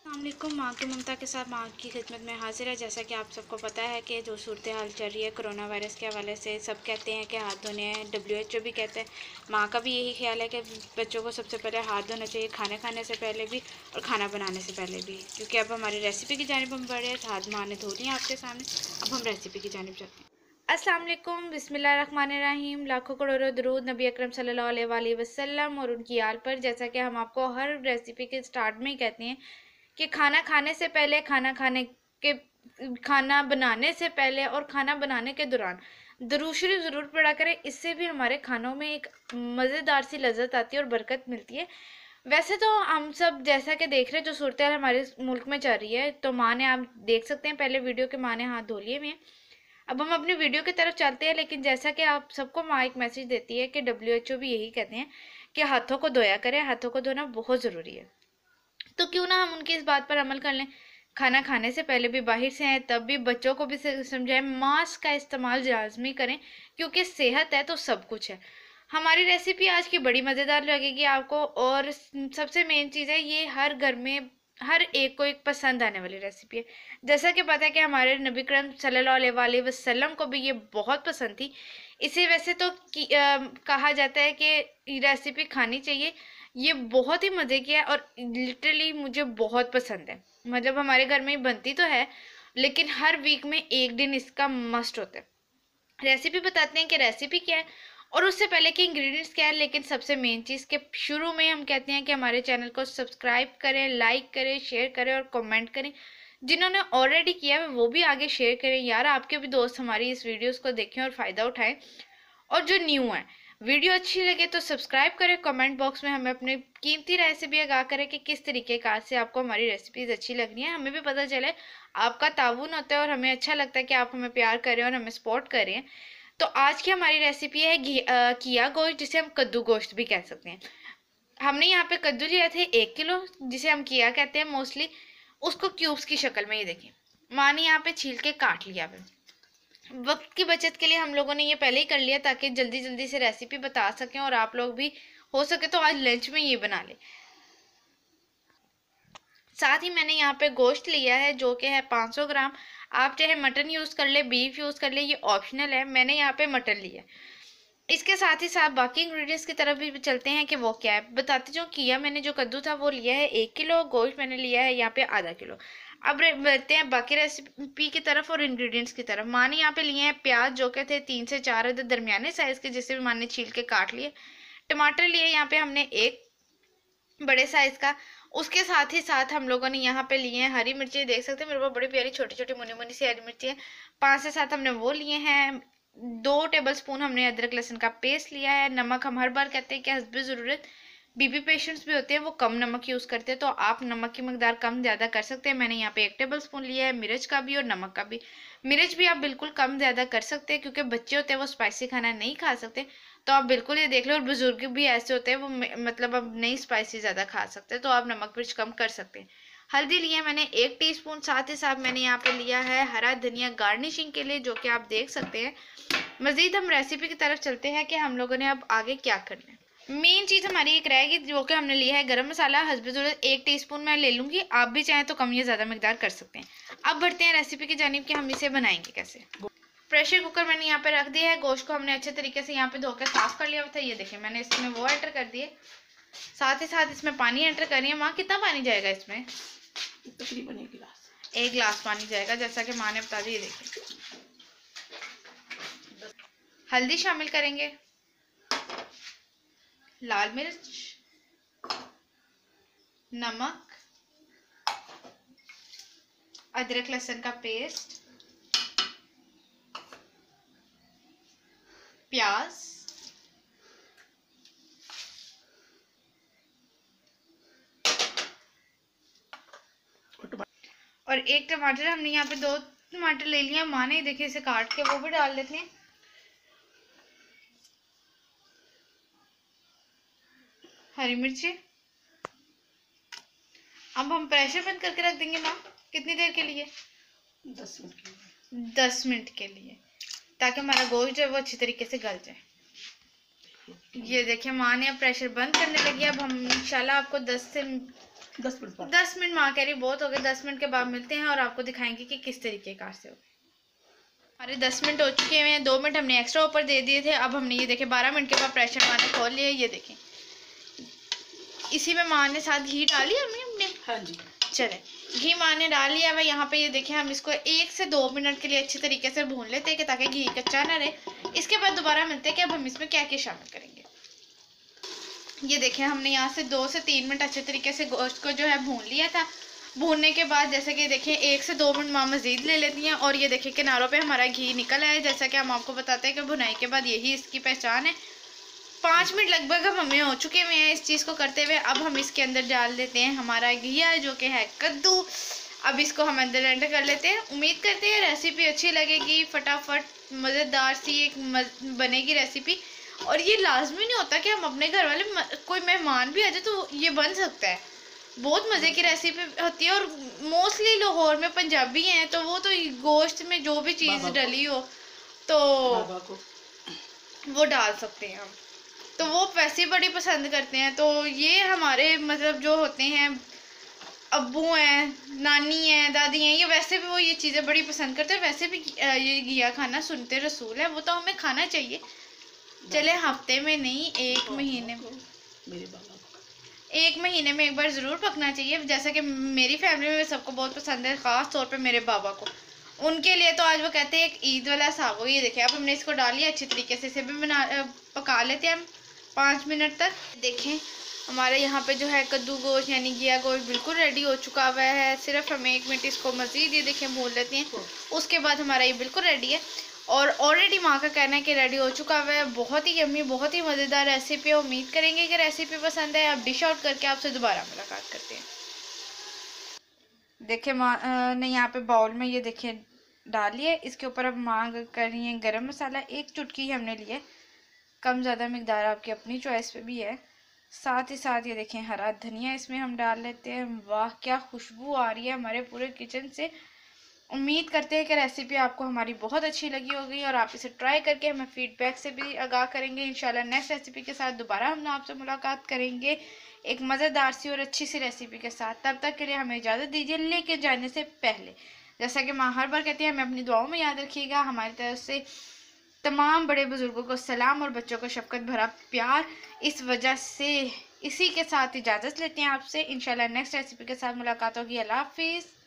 अस्सलामुअलैकुम। माँ की ममता के साथ माँ की खिदमत में हाजिर है। जैसा कि आप सबको पता है कि जो सूरत हाल चल रही है कोरोना वायरस के हवाले से, सब कहते हैं कि हाथ धोने हैं, WHO भी कहते हैं। माँ का भी यही ख्याल है कि बच्चों को सबसे पहले हाथ धोना चाहिए, खाने खाने से पहले भी और खाना बनाने से पहले भी। क्योंकि अब हमारी रेसिपी की जानिब हम बढ़ रहे हैं। हाथ माँ ने धो लिया आपके सामने, अब हम रेसिपी की जानिब चलते हैं। अस्सलाम वालेकुम, बिस्मिल्लाहिर्रहमानिर्रहीम। लाखों करोड़ों दरूद नबी अकरम सल्लल्लाहु अलैहि वसल्लम और उनकी आल पर। जैसा कि हम आपको हर रेसिपी के स्टार्ट में ही कहते हैं कि खाना खाने से पहले, खाना बनाने से पहले और खाना बनाने के दौरान दुरूद शरीफ ज़रूर पढ़ा करें। इससे भी हमारे खानों में एक मज़ेदार सी लज्जत आती है और बरकत मिलती है। वैसे तो हम सब जैसा कि देख रहे हैं जो सूरत हाल हमारे मुल्क में चल रही है, तो माँ ने, आप देख सकते हैं पहले वीडियो के, माँ ने हाथ धो लिए हुए हैं। अब हम अपनी वीडियो की तरफ चलते हैं। लेकिन जैसा कि आप सबको माँ एक मैसेज देती है कि WHO भी यही कहते हैं कि हाथों को धोया करें, हाथों को धोना बहुत ज़रूरी है। तो क्यों ना हम उनकी इस बात पर अमल कर लें। खाना खाने से पहले भी, बाहर से आए तब भी, बच्चों को भी समझाएं मास्क का इस्तेमाल लाजमी करें, क्योंकि सेहत है तो सब कुछ है। हमारी रेसिपी आज की बड़ी मज़ेदार लगेगी आपको, और सबसे मेन चीज़ है ये हर घर में हर एक को एक पसंद आने वाली रेसिपी है। जैसा कि पता है कि हमारे नबी करीम सल्लल्लाहु अलैहि वसल्लम को भी ये बहुत पसंद थी। इसे वैसे तो कहा जाता है कि रेसिपी खानी चाहिए। ये बहुत ही मज़े की है और लिटरली मुझे बहुत पसंद है। मतलब हमारे घर में बनती तो है, लेकिन हर वीक में एक दिन इसका मस्ट होता है। रेसिपी बताते हैं कि रेसिपी क्या है और उससे पहले कि इंग्रेडिएंट्स क्या है। लेकिन सबसे मेन चीज़ के शुरू में हम कहते हैं कि हमारे चैनल को सब्सक्राइब करें, लाइक करें, शेयर करें और कमेंट करें। जिन्होंने ऑलरेडी किया है वो भी आगे शेयर करें। यार, आपके भी दोस्त हमारी इस वीडियोस को देखें और फ़ायदा उठाएं। और जो न्यू है, वीडियो अच्छी लगे तो सब्सक्राइब करें, कमेंट बॉक्स में हमें अपनी कीमती राय से भी आगाह करें कि किस तरीके कार से आपको हमारी रेसिपीज़ अच्छी लग रही है। हमें भी पता चले, आपका ताउन होता है और हमें अच्छा लगता है कि आप हमें प्यार करें और हमें सपोर्ट करें। तो आज की हमारी रेसिपी है किया गोश्त, जिसे हम कद्दू गोश्त भी कह सकते हैं। हमने यहाँ पे कद्दू लिया थे 1 किलो, जिसे हम किया कहते हैं मोस्टली। उसको क्यूब्स की शक्ल में, ये देखिए माँ ने यहाँ पे छील के काट लिया है। वक्त की बचत के लिए हम लोगों ने ये पहले ही कर लिया ताकि जल्दी जल्दी से रेसिपी बता सकें और आप लोग भी हो सके तो आज लंच में ये बना लें। साथ ही मैंने यहाँ पे गोश्त लिया है जो कि है 500 ग्राम। आप चाहे मटन यूज़ कर ले, बीफ यूज़ कर ले, ये ऑप्शनल है। मैंने यहाँ पे मटन लिया है। इसके साथ ही साथ बाकी इंग्रेडिएंट्स की तरफ भी चलते हैं कि वो क्या है। बताते जो किया मैंने, जो कद्दू था वो लिया है 1 किलो, गोश्त मैंने लिया है यहाँ पे आधा किलो। अब बढ़ते हैं बाकी रेसिपी की तरफ और इंग्रेडिएंट्स की तरफ। माँ ने यहाँ पे लिए हैं प्याज, जो के थे 3 से 4 अदद दरमियाने साइज़ के, जिसे भी माँ ने छील के काट लिए। टमाटर लिए यहाँ पे हमने 1 बड़े साइज़ का। उसके साथ ही साथ हम लोगों ने यहाँ पे लिए हैं हरी मिर्ची, देख सकते हैं मेरे पास बड़ी प्यारी छोटी छोटी मुनी मुनी सी हरी मिर्ची है। 5 से 7 हमने वो लिए हैं। 2 टेबलस्पून हमने अदरक लहसुन का पेस्ट लिया है। नमक हम हर बार कहते हैं कि हस्बे ज़रूरत। बीपी पेशेंट्स भी होते हैं वो कम नमक यूज़ करते हैं, तो आप नमक की मकदार कम ज़्यादा कर सकते हैं। मैंने यहाँ पे 1 टेबलस्पून लिया है मिर्च का भी और नमक का भी। मिर्च भी आप बिल्कुल कम ज़्यादा कर सकते हैं, क्योंकि बच्चे होते हैं वो स्पाइसी खाना नहीं खा सकते, तो आप बिल्कुल ये देख लो। और बुजुर्ग भी ऐसे होते हैं वो मतलब अब नहीं स्पाइसी ज़्यादा खा सकते, तो आप नमक मिर्च कम कर सकते हैं। हल्दी लिया मैंने 1 टीस्पून। साथ ही साथ मैंने यहाँ पे लिया है हरा धनिया गार्निशिंग के लिए, जो कि आप देख सकते हैं। मज़ीद हम रेसिपी की तरफ चलते हैं कि हम लोगों ने अब आगे क्या करना है। मेन चीज़ हमारी एक रहेगी, जो कि हमने लिया है गरम मसाला हस्बे ज़रूरत। 1 टीस्पून मैं ले लूँगी, आप भी चाहें तो कम या ज़्यादा मकदार कर सकते हैं। अब बढ़ते हैं रेसिपी की जानिब कि हम इसे बनाएंगे कैसे। प्रेशर कुकर मैंने यहाँ पे रख दिया है। गोश्त को हमने अच्छे तरीके से यहाँ पे धोकर साफ कर लिया था। ये देखिए मैंने इसमें वो एंटर कर दिए। साथ ही साथ इसमें पानी एंटर कर रही है। माँ, कितना पानी जाएगा इसमें? तकरीबन 1 गिलास। 1 गिलास पानी जाएगा, जैसा कि माँ ने बता दिया। ये देखिए हल्दी शामिल करेंगे, लाल मिर्च, नमक, अदरक लहसुन का पेस्ट, प्याज, और 1 टमाटर। हमने यहाँ पे 2 टमाटर ले लिया। माँ ने देखिए इसे काट के वो भी डाल देते हैं। हरी मिर्ची। अब हम प्रेशर बंद करके रख देंगे माँ। कितनी देर के लिए? 10 मिनट के लिए। 10 मिनट के लिए, ताकि हमारा गोश्त जो है वो अच्छी तरीके से गल जाए। ये देखिए माँ ने अब प्रेशर बंद करने लगी। अब हम इंशाल्लाह आपको 10 10 मिनट बाद। 10 मिनट माँ कह रही बहुत हो गए, 10 मिनट के बाद मिलते हैं और आपको दिखाएंगे कि किस तरीके कार से हो। हमारे 10 मिनट हो चुके हैं, 2 मिनट हमने एक्स्ट्रा ऊपर दे दिए थे। अब हमने ये देखे 12 मिनट के बाद प्रेशर मारने खोल लिया। ये देखें, इसी में माँ ने साथ घी डाली हमने। हाँ जी, चले, घी माँ ने डाल लिया है। यहाँ पे ये देखें, हम इसको 1 से 2 मिनट के लिए अच्छी तरीके से भून लेते हैं कि ताकि घी कच्चा ना रहे। इसके बाद दोबारा मिलते हैं कि अब हम इसमें क्या क्या शामिल करेंगे। ये देखें, हमने यहाँ से 2 से 3 मिनट अच्छे तरीके से गोश्त को जो है भून लिया था। भूनने के बाद जैसे कि देखें 1 से 2 मिनट माँ मज़ीद ले लेती हैं और ये देखें किनारों पे हमारा घी निकल आया है। जैसा कि हम आपको बताते हैं कि भुनाई के बाद यही इसकी पहचान है। 5 मिनट लगभग अब हमें हो चुके हुए हैं इस चीज़ को करते हुए। अब हम इसके अंदर डाल देते हैं हमारा घिया जो कि है कद्दू। अब इसको हम अंदर एंटर कर लेते हैं। उम्मीद करते हैं रेसिपी अच्छी लगेगी, फटाफट मज़ेदार सी एक बनेगी रेसिपी। और ये लाजमी नहीं होता कि हम अपने घर वाले कोई मेहमान भी आ जाए तो ये बन सकता है। बहुत मज़े की रेसिपी होती है और मोस्टली लाहौर में पंजाबी हैं तो वो तो गोश्त में जो भी चीज़ डली हो तो वो डाल सकते हैं हम, तो वो वैसे बड़ी पसंद करते हैं। तो ये हमारे मतलब जो होते हैं अब्बू हैं, नानी हैं, दादी हैं, ये वैसे भी वो ये चीज़ें बड़ी पसंद करते हैं। वैसे भी ये घिया खाना सुनते रसूल है, वो तो हमें खाना चाहिए। चले हफ्ते में नहीं, 1 महीने में, मेरे बाबा को 1 महीने में एक बार ज़रूर पकना चाहिए। जैसा कि मेरी फैमिली में सबको बहुत पसंद है, ख़ास तौर पे मेरे बाबा को। उनके लिए तो आज वो कहते हैं एक ईद वाला साग हो। ये देखिए, अब हमने इसको डाल लिया अच्छी तरीके से। इसे भी पका लेते हैं हम 5 मिनट तक। देखें, हमारे यहाँ पे जो है कद्दू गोश्त यानी घिया गोश्त बिल्कुल रेडी हो चुका हुआ है। सिर्फ हम 1 मिनट इसको मज़ीद ये देखें भून लेते हैं, उसके बाद हमारा ये बिल्कुल रेडी है। और ऑलरेडी माँ का कहना है कि रेडी हो चुका हुआ है। बहुत ही यम्मी, बहुत ही मज़ेदार रेसिपी है। उम्मीद करेंगे कि रेसिपी पसंद है। अब डिश आउट करके आपसे दोबारा मुलाकात करते हैं। देखें, माँ ने यहाँ पे बाउल में ये देखें डालिए। इसके ऊपर अब माँ कर रही है गरम मसाला। 1 चुटकी ही हमने लिए, कम ज़्यादा मिकदार आपकी अपनी चॉइस पे भी है। साथ ही साथ ये देखें हरा धनिया इसमें हम डाल लेते हैं। वाह, क्या खुशबू आ रही है हमारे पूरे किचन से। उम्मीद करते हैं कि रेसिपी आपको हमारी बहुत अच्छी लगी होगी और आप इसे ट्राई करके हमें फीडबैक से भी आगाह करेंगे। इंशाल्लाह नेक्स्ट रेसिपी के साथ दोबारा हम आपसे मुलाकात करेंगे एक मज़ेदार सी और अच्छी सी रेसिपी के साथ। तब तक के लिए हमें इजाज़त दीजिए। लेके जाने से पहले जैसा कि माँ हर बार कहती है, हमें अपनी दुआओं में याद रखिएगा। हमारी तरफ से तमाम बड़े बुजुर्गों को सलाम और बच्चों को शफ़क़त भरा प्यार। इस वजह से इसी के साथ इजाज़त लेते हैं आपसे। इंशाल्लाह नेक्स्ट रेसिपी के साथ मुलाकात होगी। अल्लाह हाफिज़।